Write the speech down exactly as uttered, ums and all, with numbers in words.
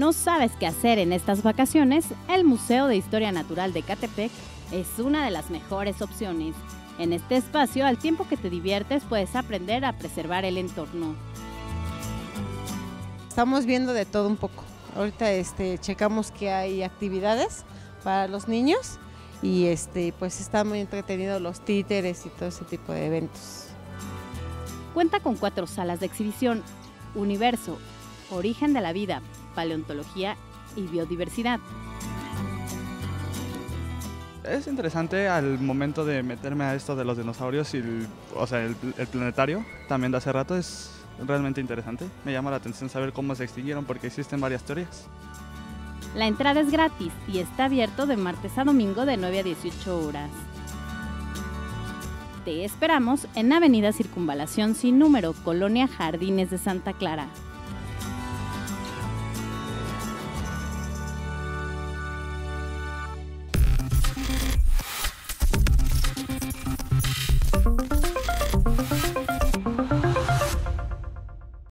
¿No sabes qué hacer en estas vacaciones? El Museo de Historia Natural de Ecatepec es una de las mejores opciones. En este espacio, al tiempo que te diviertes, puedes aprender a preservar el entorno. Estamos viendo de todo un poco. Ahorita este, checamos que hay actividades para los niños y este, pues están muy entretenidos los títeres y todo ese tipo de eventos. Cuenta con cuatro salas de exhibición: Universo, Origen de la Vida, Paleontología y Biodiversidad. Es interesante al momento de meterme a esto de los dinosaurios y el, o sea, el, el planetario, también de hace rato, es realmente interesante. Me llama la atención saber cómo se extinguieron porque existen varias teorías. La entrada es gratis y está abierto de martes a domingo de nueve a dieciocho horas. Te esperamos en Avenida Circunvalación sin número, Colonia Jardines de Santa Clara.